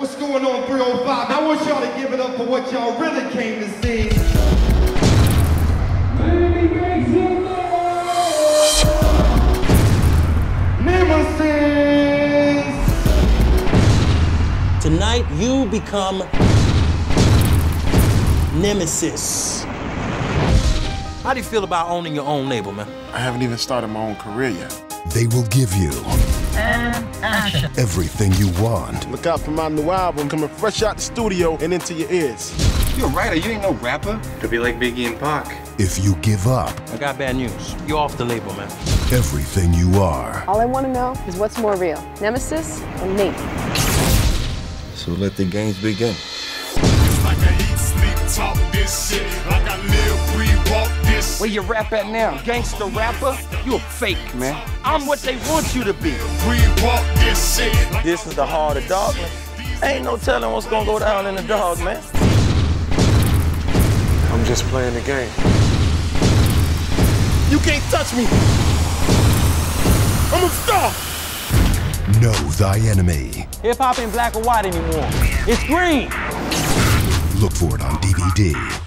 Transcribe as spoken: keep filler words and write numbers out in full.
What's going on, three oh five? I want y'all to give it up for what y'all really came to see. Nemesis! Tonight, you become Nemesis. How do you feel about owning your own label, man? I haven't even started my own career yet. They will give you and action. Everything you want. Look out for my new album coming fresh out the studio and into your ears. You a writer, you ain't no rapper. Could be like Biggie and Pac. If you give up, I got bad news. You're off the label, man. Everything you are. All I want to know is what's more real, Nemesis or me? So let the games begin. Like I eat, sleep, talk this shit. Like I live, breathe, walk this. Where you rap at now? Gangsta rapper? You a fake, man. I'm what they want you to be. Breathe, walk this shit. This is the heart of Dogland. Ain't no telling what's gonna go down in the dog, man. I'm just playing the game. You can't touch me. I'm a star. Know thy enemy. Hip-hop ain't black or white anymore. It's green. Look for it on D V D.